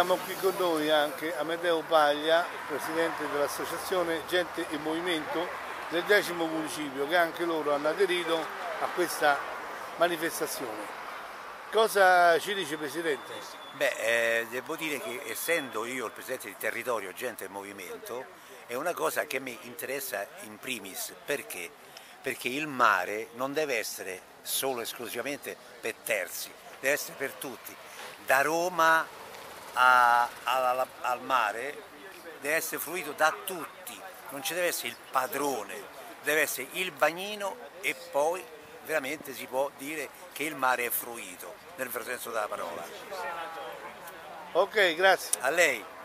abbiamo qui con noi anche Amedeo Paglia, Presidente dell'associazione Gente e Movimento del 10° municipio, che anche loro hanno aderito a questa manifestazione. Cosa ci dice, Presidente? Devo dire che essendo io il Presidente di territorio Gente e Movimento è una cosa che mi interessa in primis. Perché? Perché il mare non deve essere solo e esclusivamente per terzi, deve essere per tutti. Da Roma al mare deve essere fruito da tutti, non ci deve essere il padrone, deve essere il bagnino e poi veramente si può dire che il mare è fruito, nel vero senso della parola. Ok, grazie. A lei.